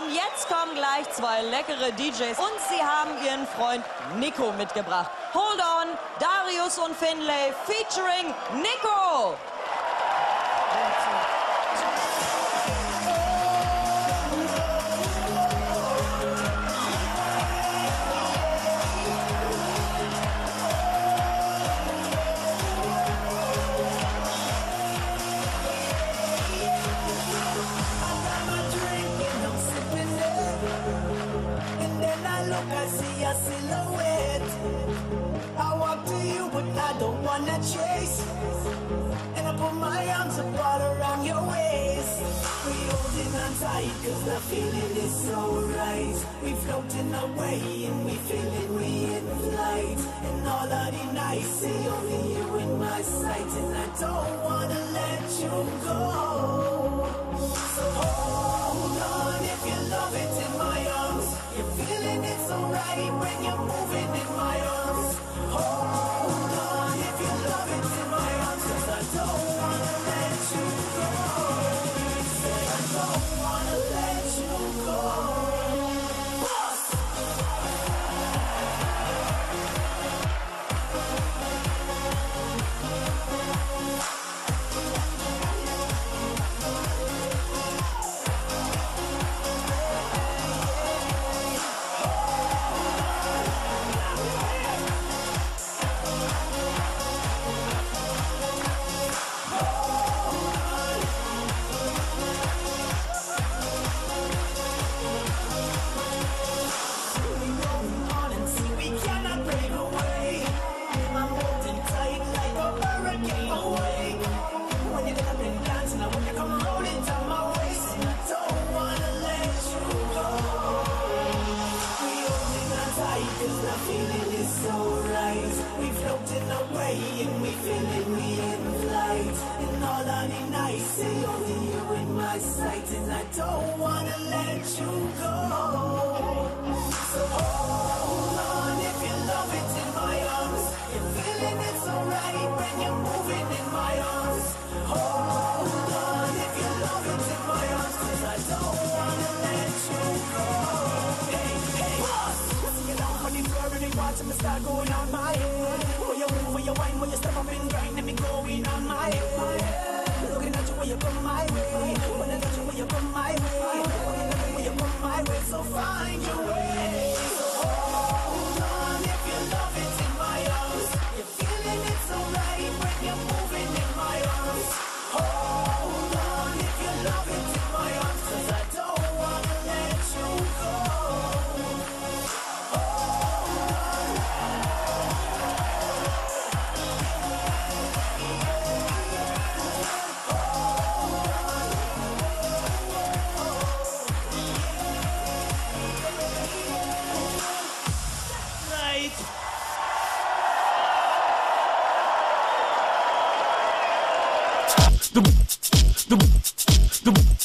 Und jetzt kommen gleich zwei leckere DJs und sie haben ihren Freund Nico mitgebracht. Hold on, Darius und Finlay featuring Nico. I see a silhouette. I walk to you, but I don't wanna chase. And I put my arms up all around your waist. We holding on tight, cause the feeling is so right. We floating away and we feeling we in flight. And all of the nights, see only you in my sight. And I don't wanna let you go. So hold on if you love it in my arms. You're feeling it so right when you're moving in my arms. Hold on if you love it in my arms, cause I don't wanna let you go. Say I don't wanna let you go. And I don't wanna let you go. So hold on if you love it in my arms. You're feeling it so right when you're moving in my arms. Hold on if you love it in my arms, cause I don't wanna let you go. Hey, hey, see you down on the floor and you watch me start going on my head. Where you move, where you whine, where you step up and grind, and me going on my head. Looking at you when you come my way. When I got you when you come my way. When you come my way, so find your way. So hold on if you love it in my arms. You're feeling it so right when you're moving in my arms. Hold on if you love it in my arms, cause I don't wanna let you go. The